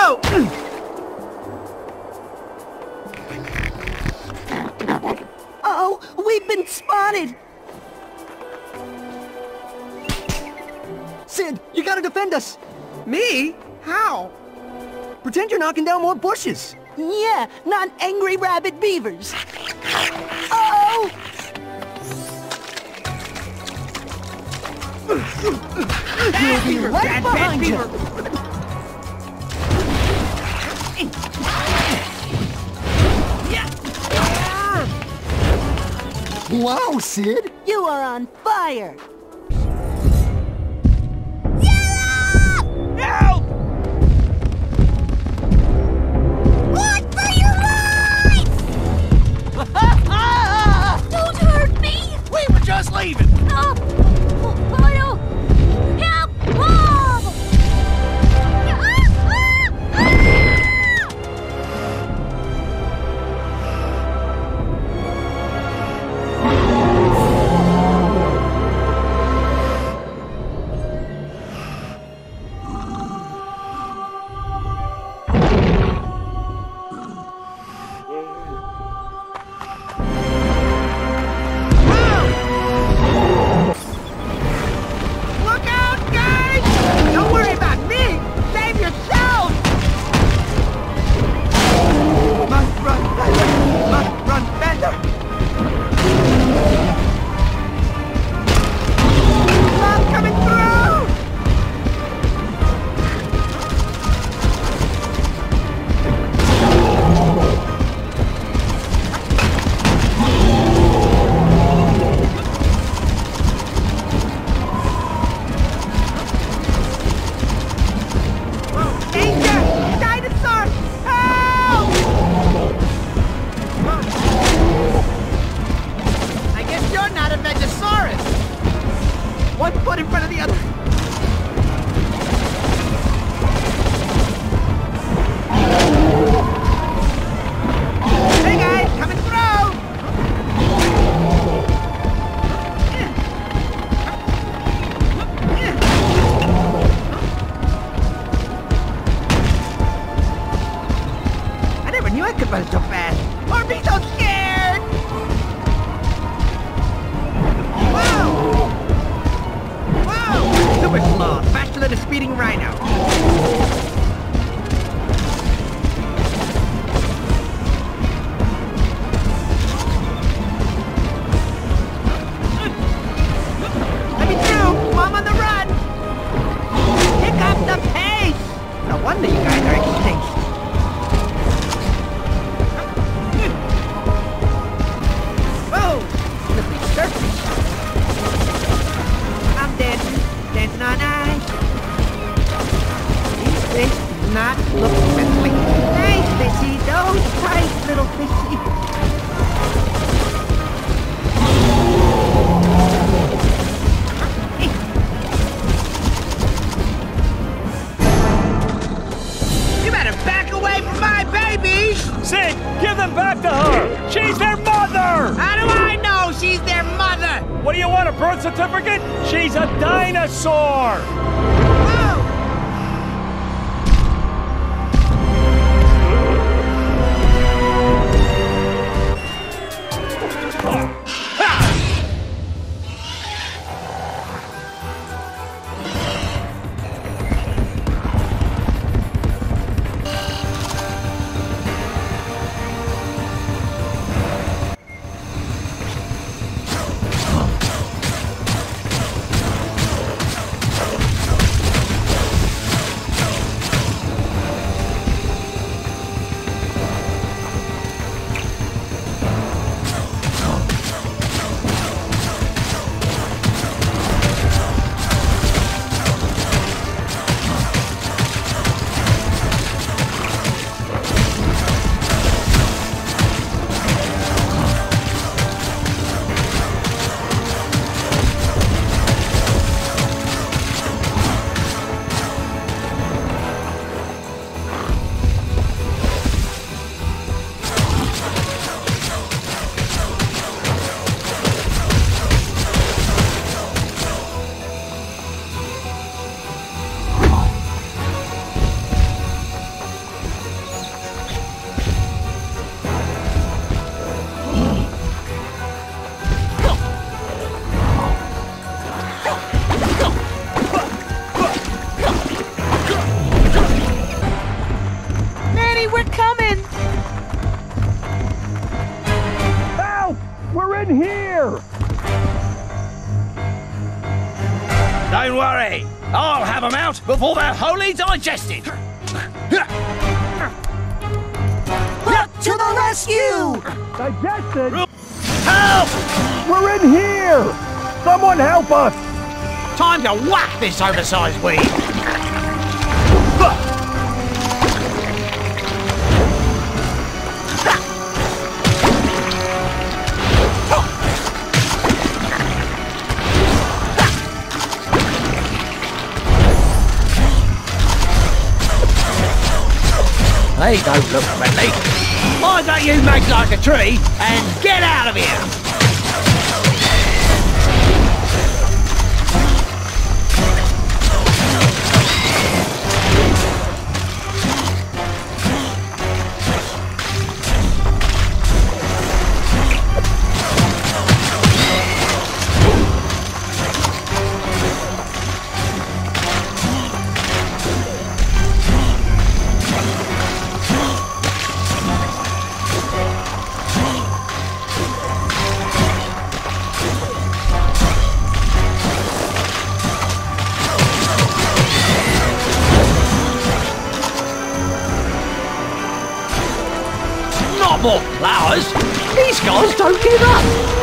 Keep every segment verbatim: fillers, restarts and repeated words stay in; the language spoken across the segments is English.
Whoa! Uh-oh, we've been spotted! Sid, you gotta defend us! Me? How? Pretend you're knocking down more bushes! Yeah, not angry rabid beavers. Uh-oh! We'll be right behind you! Wow, Sid! You are on fire! Help! Run for your life! Don't hurt me! We were just leaving. No! Kyle! Help! Mom! Danger! Dinosaurs! Help! I guess you're not a Vegosaurus. One foot in front of the other. Hey guys, coming through! I never knew I could run so fast. Or be so scared! Whoa! Whoa! Super slow, faster than a speeding rhino. Let me through! I'm on the run! Pick up the pace! No wonder you guys are extinct. Whoa! Slippery surface. I'm dancing, dancing on ice. These fish do not look friendly. Nice fishy, those tight little fishy. You better back away from my babies! Sid, give them back to her. She's their mother. How do I know she's their mother? What do you want, a birth certificate? She's a dinosaur. Whoa! coming! Help! We're in here! Don't worry, I'll have them out before they're wholly digested. To the rescue! Digested? Help! We're in here! Someone help us! Time to whack this oversized weed! They don't look friendly. Why don't you make like a tree and get out of here? More flowers? These guys don't give up!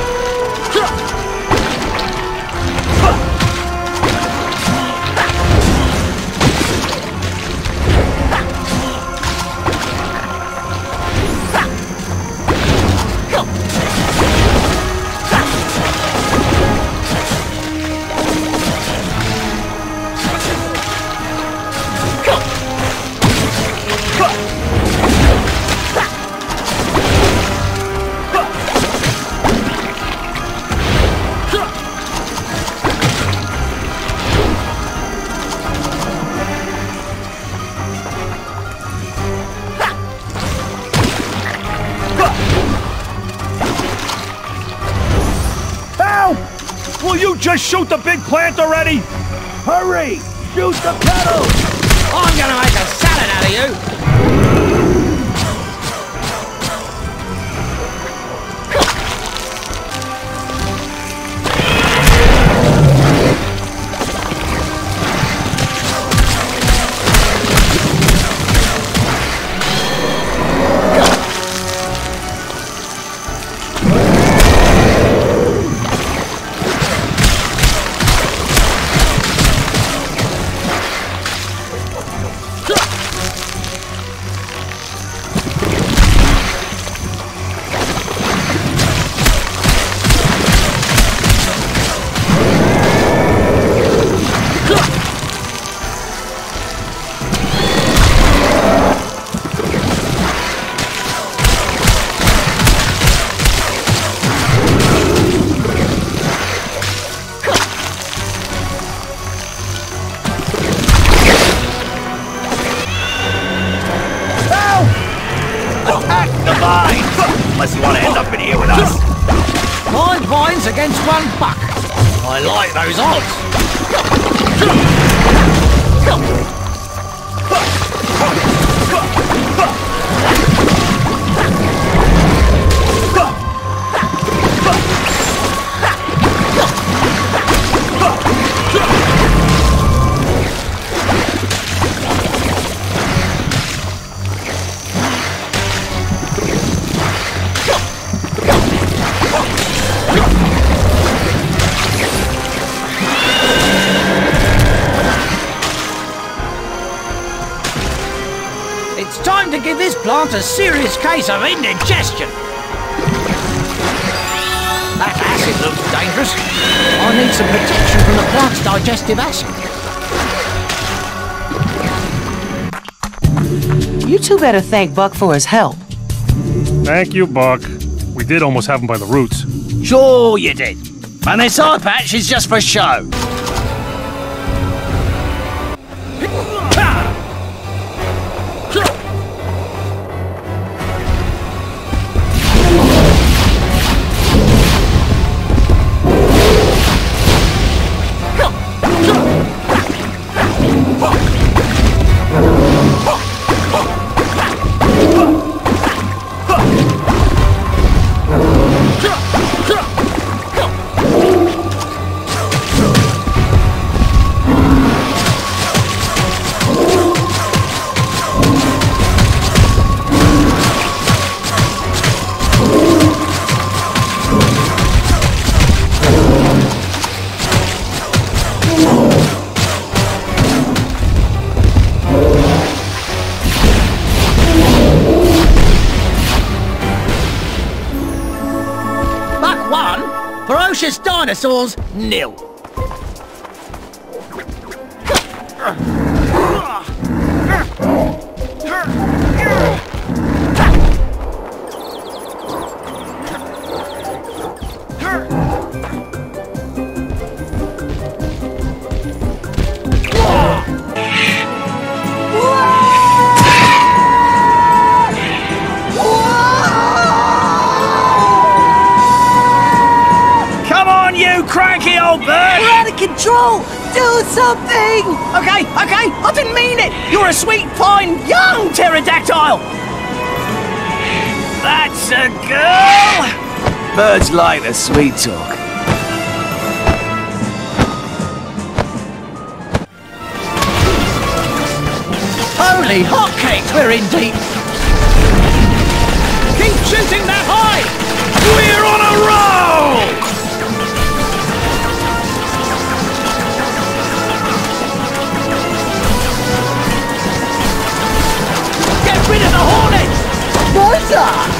Will you just shoot the big plant already? Hurry! Shoot the petals! I'm gonna make a salad out of you! Unless you want to end up in here with us. Nine vines against one buck. I like those odds. It's time to give this plant a serious case of indigestion. That acid looks dangerous. I need some protection from the plant's digestive acid. You two better thank Buck for his help. Thank you, Buck. We did almost have him by the roots. Sure you did. And this eye patch is just for show. Ferocious dinosaurs, nil. Cranky old bird! We're out of control! Do something! Okay, okay, I didn't mean it! You're a sweet, fine, young pterodactyl! That's a girl! Birds like the sweet talk. Holy hotcakes, we're in deep! Keep shooting that high! We're on a roll! Get rid of the hornets! Martha!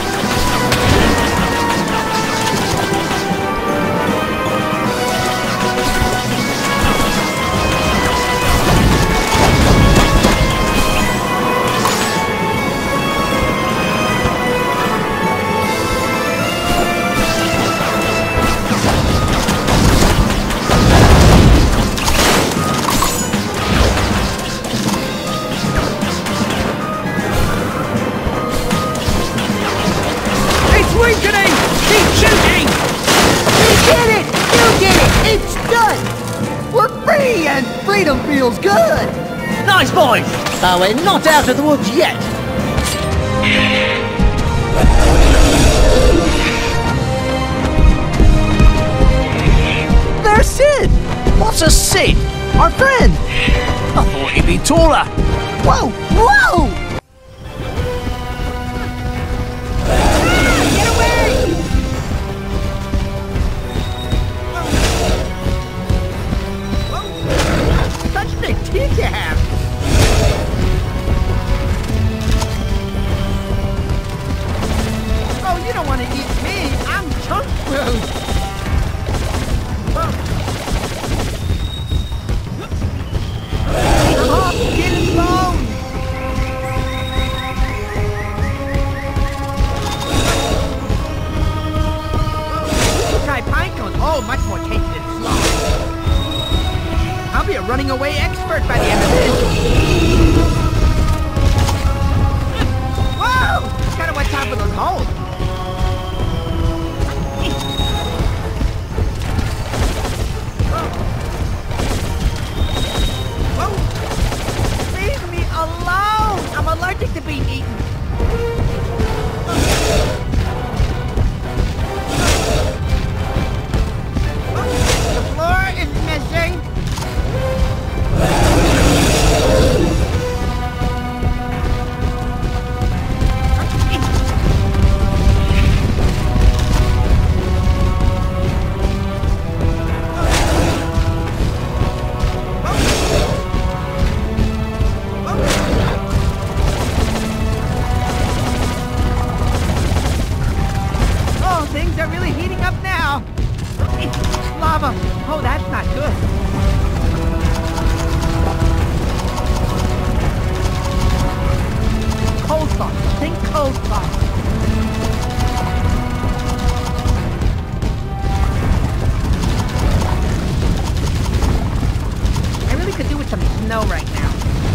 And freedom feels good! Nice boys! But we're not out of the woods yet! There's Sid! What's a Sid? Our friend! I thought he'd be taller. Whoa! Whoa! Teeth you have! Oh, you don't want to eat me! I'm junk food! Oh, get it alone! Try pine cones. Oh, much more tasty than slaw. I'll be a running away expert by the end of this. Whoa! Gotta watch out for those holes. Whoa! Leave me alone! I'm allergic to being eaten. The floor is missing. Oh, things are really heating up now. Lava. Oh, that's not good. Cold spot. Think cold spot. I really could do with some snow right now.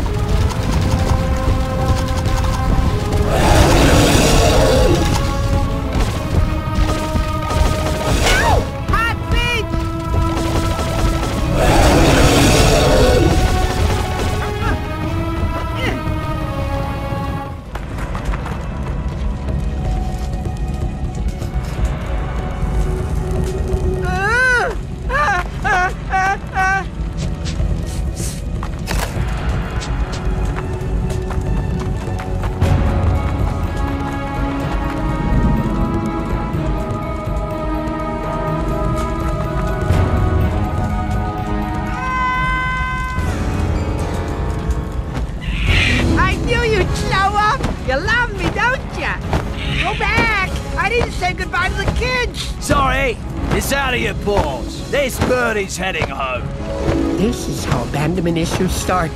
You love me, don't ya? Go back! I didn't say goodbye to the kids! Sorry. It's out of your paws. This birdie's heading home. This is how abandonment issues start.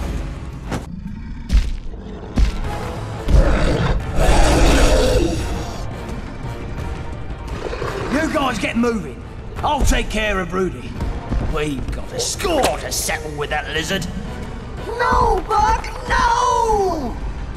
You guys get moving. I'll take care of Rudy. We've got a score to settle with that lizard. No, Buck, no!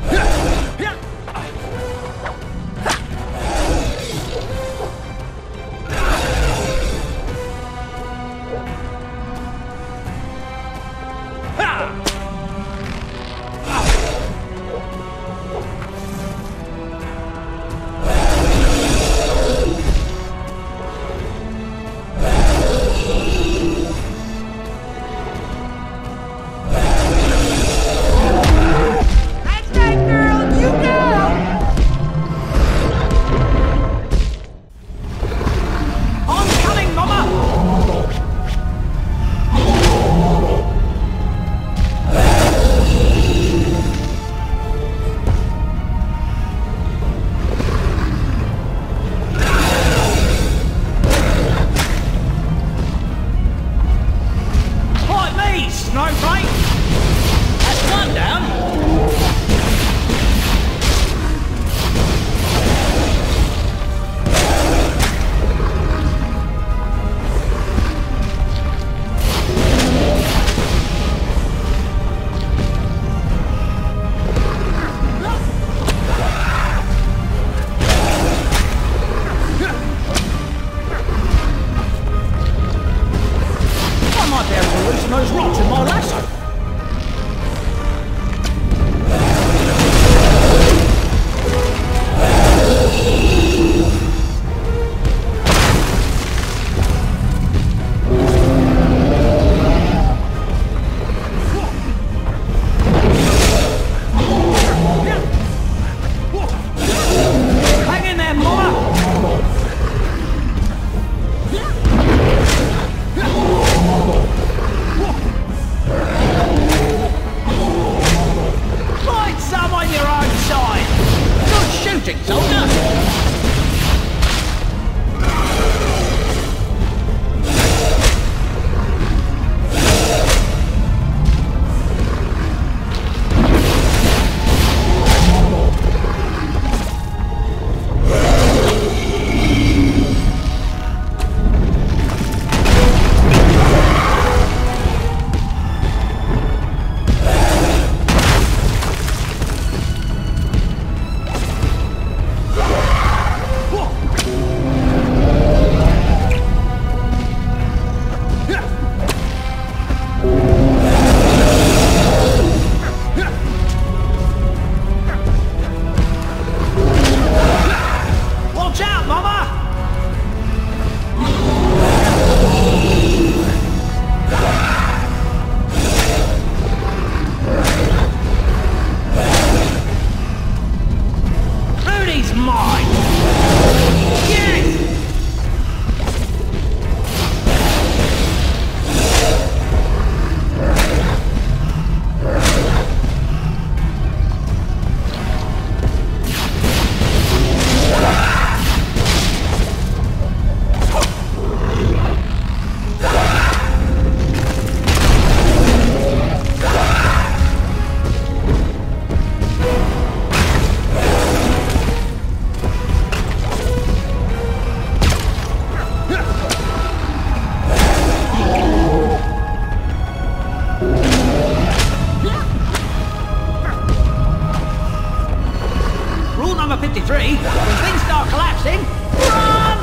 fifty-three, when things start collapsing, run!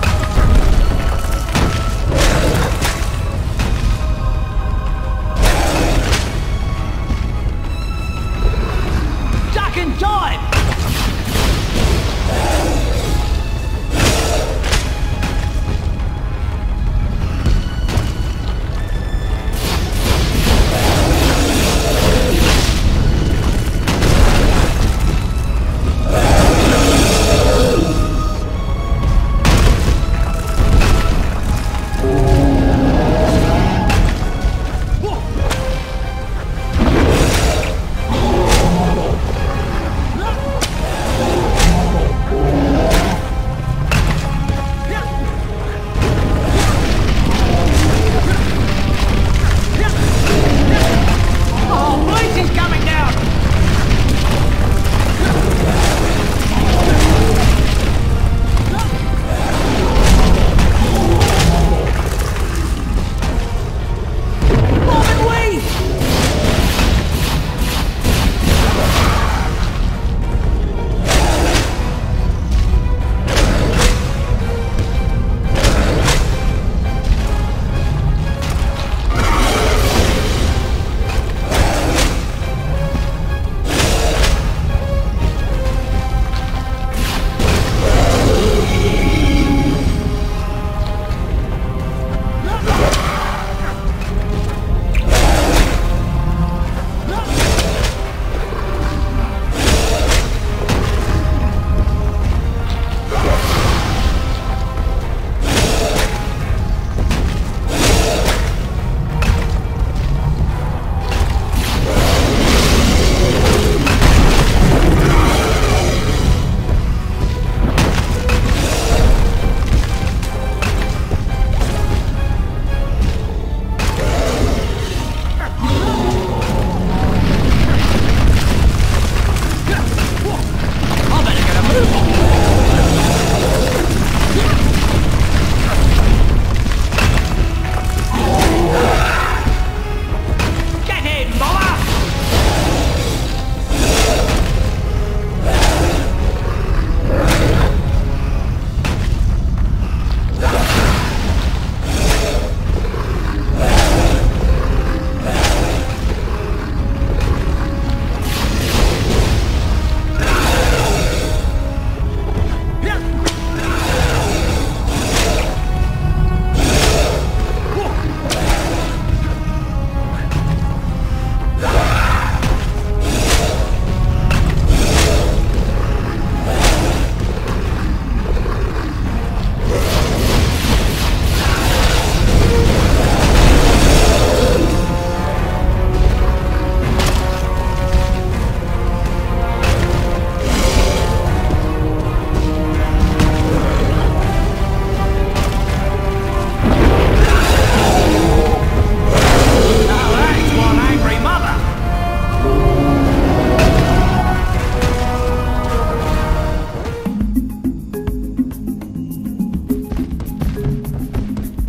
Duck and dive!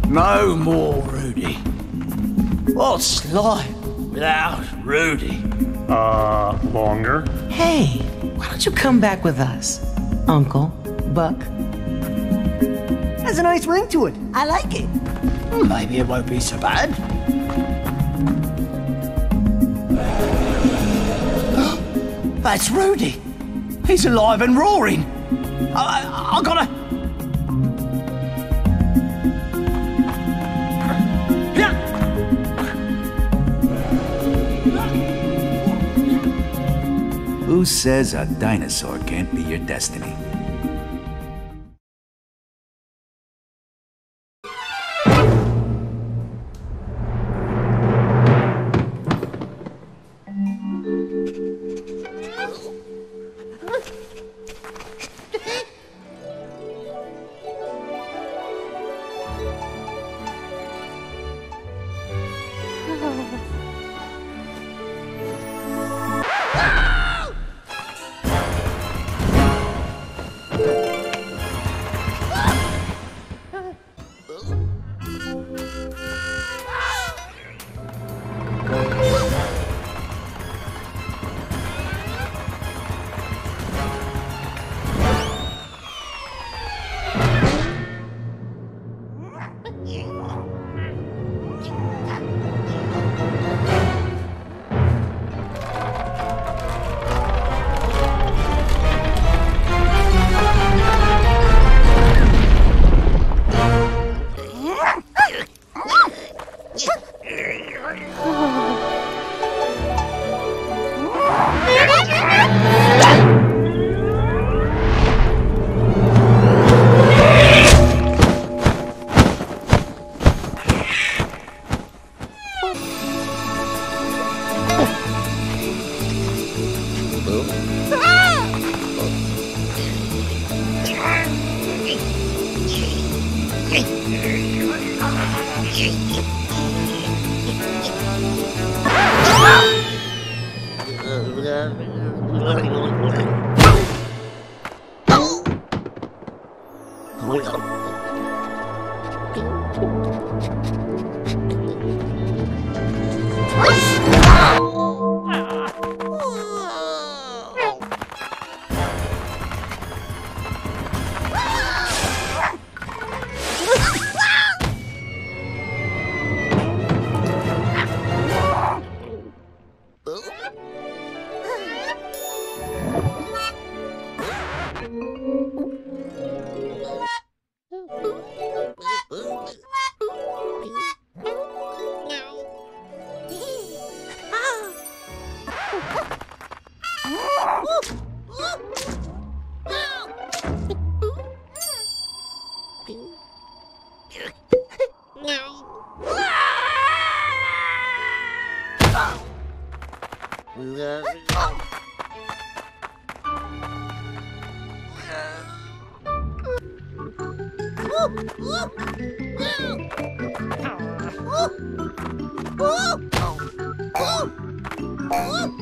No more Rudy. What's life without Rudy? Uh, longer? Hey, why don't you come back with us, Uncle Buck? Has a nice ring to it. I like it. Maybe it won't be so bad. That's Rudy. He's alive and roaring. I, I, I gotta... Who says a dinosaur can't be your destiny? Oh!